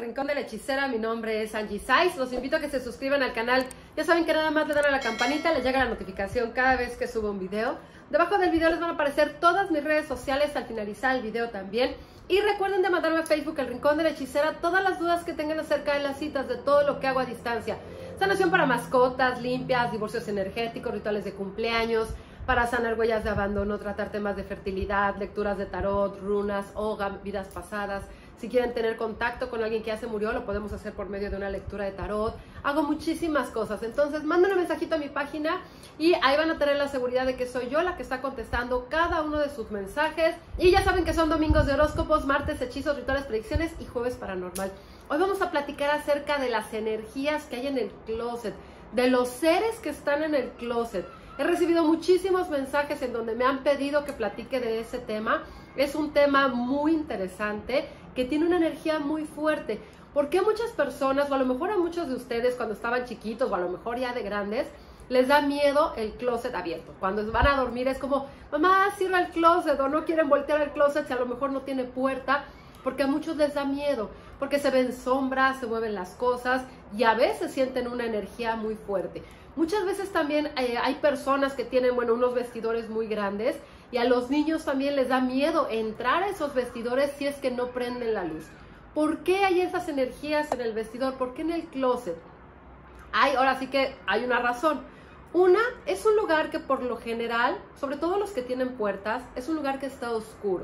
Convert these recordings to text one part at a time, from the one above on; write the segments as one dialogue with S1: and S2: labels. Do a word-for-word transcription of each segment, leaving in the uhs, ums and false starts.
S1: al Rincón de la Hechicera. Mi nombre es Angie Saiz. Los invito a que se suscriban al canal. Ya saben que nada más le dan a la campanita, les llega la notificación cada vez que subo un video. Debajo del video les van a aparecer todas mis redes sociales al finalizar el video también. Y recuerden de mandarme a Facebook El Rincón de la Hechicera todas las dudas que tengan acerca de las citas, de todo lo que hago a distancia. Sanación para mascotas, limpias, divorcios energéticos, rituales de cumpleaños, para sanar huellas de abandono, tratar temas de fertilidad, lecturas de tarot, runas, hoga, vidas pasadas. Si quieren tener contacto con alguien que ya se murió, lo podemos hacer por medio de una lectura de tarot. Hago muchísimas cosas. Entonces, manden un mensajito a mi página y ahí van a tener la seguridad de que soy yo la que está contestando cada uno de sus mensajes. Y ya saben que son domingos de horóscopos, martes hechizos, rituales, predicciones y jueves paranormal. Hoy vamos a platicar acerca de las energías que hay en el closet, de los seres que están en el closet. He recibido muchísimos mensajes en donde me han pedido que platique de ese tema. Es un tema muy interesante, que tiene una energía muy fuerte. Porque a muchas personas, o a lo mejor a muchos de ustedes cuando estaban chiquitos, o a lo mejor ya de grandes, les da miedo el closet abierto? Cuando van a dormir es como, mamá, cierra el closet, o no quieren voltear el closet si a lo mejor no tiene puerta, porque a muchos les da miedo, porque se ven sombras, se mueven las cosas, y a veces sienten una energía muy fuerte. Muchas veces también eh, hay personas que tienen, bueno, unos vestidores muy grandes, y a los niños también les da miedo entrar a esos vestidores si es que no prenden la luz. ¿Por qué hay esas energías en el vestidor? ¿Por qué en el closet? Hay, ahora sí que hay una razón. Una, es un lugar que por lo general, sobre todo los que tienen puertas, es un lugar que está oscuro.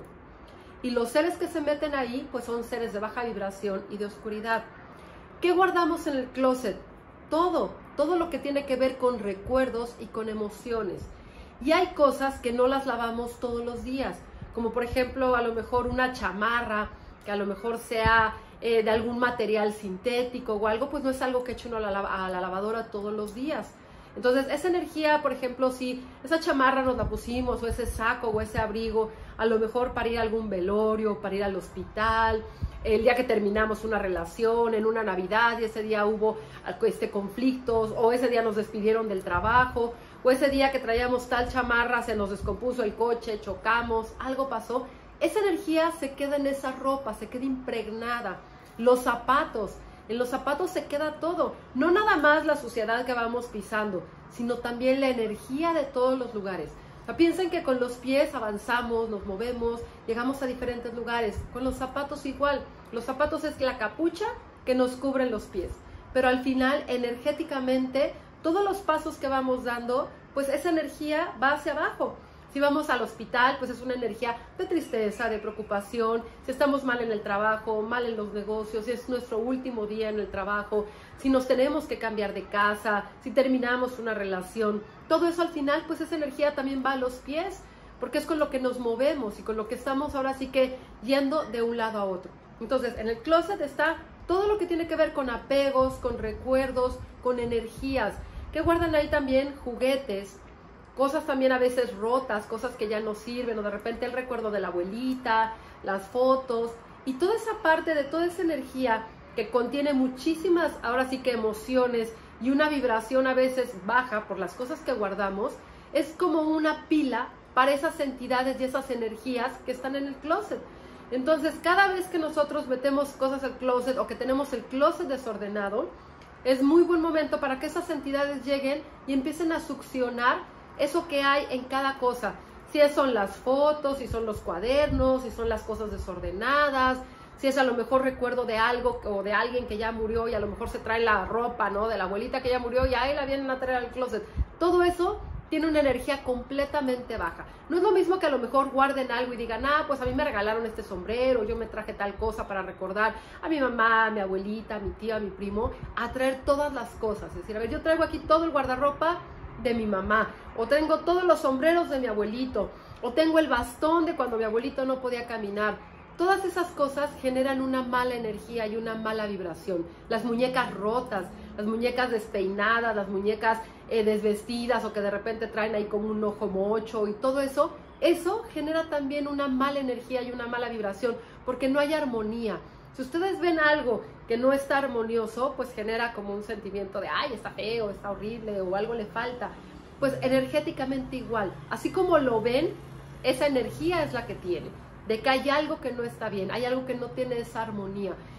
S1: Y los seres que se meten ahí, pues son seres de baja vibración y de oscuridad. ¿Qué guardamos en el closet? Todo, todo lo que tiene que ver con recuerdos y con emociones. Y hay cosas que no las lavamos todos los días, como por ejemplo a lo mejor una chamarra, que a lo mejor sea eh, de algún material sintético o algo, pues no es algo que eche uno a la, a la lavadora todos los días. Entonces esa energía, por ejemplo, si esa chamarra nos la pusimos, o ese saco o ese abrigo, a lo mejor para ir a algún velorio, para ir al hospital, el día que terminamos una relación, en una Navidad, y ese día hubo este, conflictos, o ese día nos despidieron del trabajo, o ese día que traíamos tal chamarra, se nos descompuso el coche, chocamos, algo pasó. Esa energía se queda en esa ropa, se queda impregnada. Los zapatos, en los zapatos se queda todo. No nada más la suciedad que vamos pisando, sino también la energía de todos los lugares. O sea, piensen que con los pies avanzamos, nos movemos, llegamos a diferentes lugares. Con los zapatos igual. Los zapatos es la capucha que nos cubre los pies. Pero al final, energéticamente, todos los pasos que vamos dando, pues esa energía va hacia abajo. Si vamos al hospital, pues es una energía de tristeza, de preocupación. Si estamos mal en el trabajo, mal en los negocios, si es nuestro último día en el trabajo, si nos tenemos que cambiar de casa, si terminamos una relación, todo eso al final, pues esa energía también va a los pies, porque es con lo que nos movemos y con lo que estamos ahora sí que yendo de un lado a otro. Entonces, en el closet está todo lo que tiene que ver con apegos, con recuerdos, con energías, que guardan ahí también juguetes, cosas también a veces rotas, cosas que ya no sirven, o de repente el recuerdo de la abuelita, las fotos, y toda esa parte de toda esa energía que contiene muchísimas, ahora sí que emociones, y una vibración a veces baja por las cosas que guardamos, es como una pila para esas entidades y esas energías que están en el closet. Entonces, cada vez que nosotros metemos cosas al closet, o que tenemos el closet desordenado, es muy buen momento para que esas entidades lleguen y empiecen a succionar eso que hay en cada cosa. Si son las fotos, si son los cuadernos, si son las cosas desordenadas, si es a lo mejor recuerdo de algo o de alguien que ya murió y a lo mejor se trae la ropa, ¿no?, de la abuelita que ya murió y ahí la vienen a traer al closet. Todo eso tiene una energía completamente baja. No es lo mismo que a lo mejor guarden algo y digan, ah, pues a mí me regalaron este sombrero, yo me traje tal cosa para recordar a mi mamá, a mi abuelita, a mi tía, a mi primo, a traer todas las cosas. Es decir, a ver, yo traigo aquí todo el guardarropa de mi mamá, o tengo todos los sombreros de mi abuelito, o tengo el bastón de cuando mi abuelito no podía caminar. Todas esas cosas generan una mala energía y una mala vibración. Las muñecas rotas, las muñecas despeinadas, las muñecas eh, desvestidas, o que de repente traen ahí como un ojo mocho, y todo eso, eso genera también una mala energía y una mala vibración, porque no hay armonía. Si ustedes ven algo que no está armonioso, pues genera como un sentimiento de, ay, está feo, está horrible, o algo le falta. Pues energéticamente igual. Así como lo ven, esa energía es la que tiene, de que hay algo que no está bien, hay algo que no tiene esa armonía.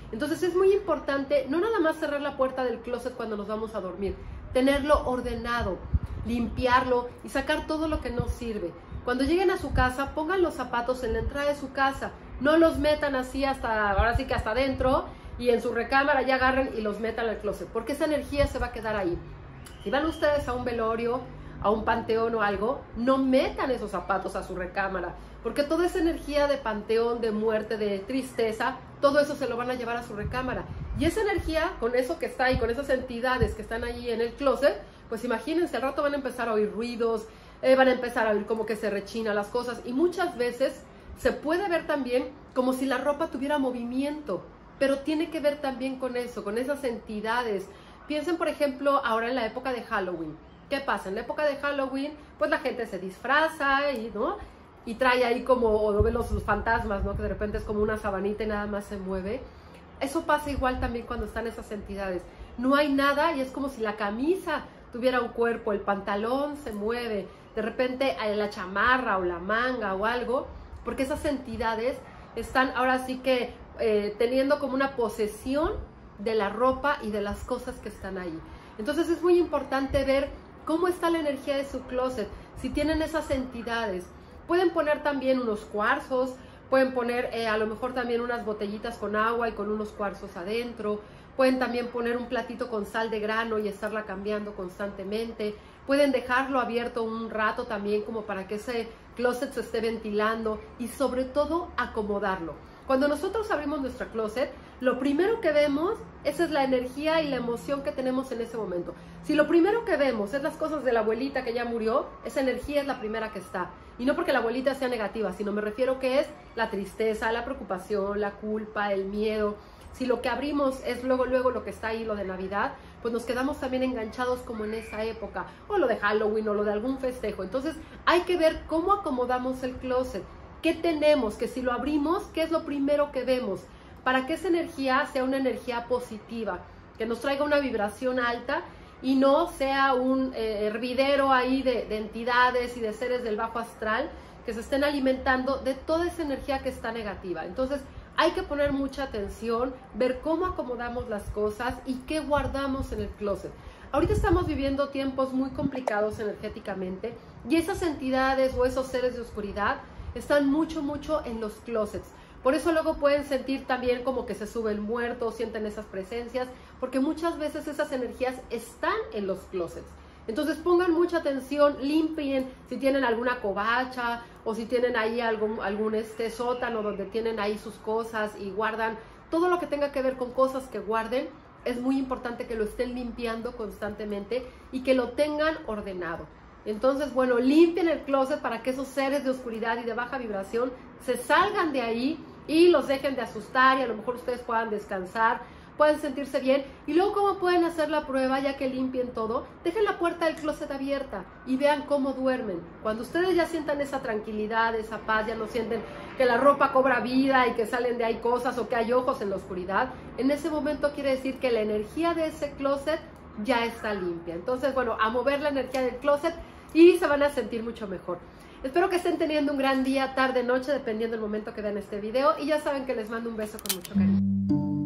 S1: Entonces es muy importante no nada más cerrar la puerta del closet cuando nos vamos a dormir, tenerlo ordenado, limpiarlo y sacar todo lo que no sirve. Cuando lleguen a su casa, pongan los zapatos en la entrada de su casa, no los metan así hasta, ahora sí que hasta adentro, y en su recámara ya agarren y los metan al closet, porque esa energía se va a quedar ahí. Si van ustedes a un velorio, a un panteón o algo, no metan esos zapatos a su recámara, porque toda esa energía de panteón, de muerte, de tristeza, todo eso se lo van a llevar a su recámara. Y esa energía, con eso que está ahí, con esas entidades que están allí en el closet, pues imagínense, al rato van a empezar a oír ruidos, eh, van a empezar a oír como que se rechina las cosas, y muchas veces se puede ver también como si la ropa tuviera movimiento, pero tiene que ver también con eso, con esas entidades. Piensen, por ejemplo, ahora en la época de Halloween. ¿Qué pasa? En la época de Halloween, pues la gente se disfraza y, ¿no? y trae ahí como, o lo ven los, los fantasmas, ¿no? Que de repente es como una sabanita y nada más se mueve. Eso pasa igual también cuando están esas entidades. No hay nada y es como si la camisa tuviera un cuerpo, el pantalón se mueve, de repente la chamarra o la manga o algo, porque esas entidades están ahora sí que eh, teniendo como una posesión de la ropa y de las cosas que están ahí. Entonces es muy importante ver cómo está la energía de su closet, si tienen esas entidades. Pueden poner también unos cuarzos, pueden poner eh, a lo mejor también unas botellitas con agua y con unos cuarzos adentro. Pueden también poner un platito con sal de grano y estarla cambiando constantemente. Pueden dejarlo abierto un rato también como para que ese closet se esté ventilando y sobre todo acomodarlo. Cuando nosotros abrimos nuestra closet, lo primero que vemos, esa es la energía y la emoción que tenemos en ese momento. Si lo primero que vemos es las cosas de la abuelita que ya murió, esa energía es la primera que está. Y no porque la abuelita sea negativa, sino me refiero que es la tristeza, la preocupación, la culpa, el miedo. Si lo que abrimos es luego, luego lo que está ahí, lo de Navidad, pues nos quedamos también enganchados como en esa época, o lo de Halloween, o lo de algún festejo. Entonces hay que ver cómo acomodamos el closet. ¿Qué tenemos? Que si lo abrimos, ¿qué es lo primero que vemos? Para que esa energía sea una energía positiva, que nos traiga una vibración alta y no sea un eh, hervidero ahí de, de entidades y de seres del bajo astral que se estén alimentando de toda esa energía que está negativa. Entonces hay que poner mucha atención, ver cómo acomodamos las cosas y qué guardamos en el closet. Ahorita estamos viviendo tiempos muy complicados energéticamente y esas entidades o esos seres de oscuridad están mucho, mucho en los closets. Por eso luego pueden sentir también como que se sube el muerto, sienten esas presencias, porque muchas veces esas energías están en los closets. Entonces pongan mucha atención, limpien si tienen alguna covacha o si tienen ahí algún, algún este sótano donde tienen ahí sus cosas y guardan todo lo que tenga que ver con cosas que guarden. Es muy importante que lo estén limpiando constantemente y que lo tengan ordenado. Entonces, bueno, limpien el closet para que esos seres de oscuridad y de baja vibración se salgan de ahí y los dejen de asustar y a lo mejor ustedes puedan descansar, pueden sentirse bien. Y luego, ¿cómo pueden hacer la prueba ya que limpien todo? Dejen la puerta del closet abierta y vean cómo duermen. Cuando ustedes ya sientan esa tranquilidad, esa paz, ya no sienten que la ropa cobra vida y que salen de ahí cosas o que hay ojos en la oscuridad, en ese momento quiere decir que la energía de ese closet ya está limpia. Entonces, bueno, a mover la energía del closet y se van a sentir mucho mejor. Espero que estén teniendo un gran día, tarde, noche, dependiendo del momento que vean este video. Y ya saben que les mando un beso con mucho cariño.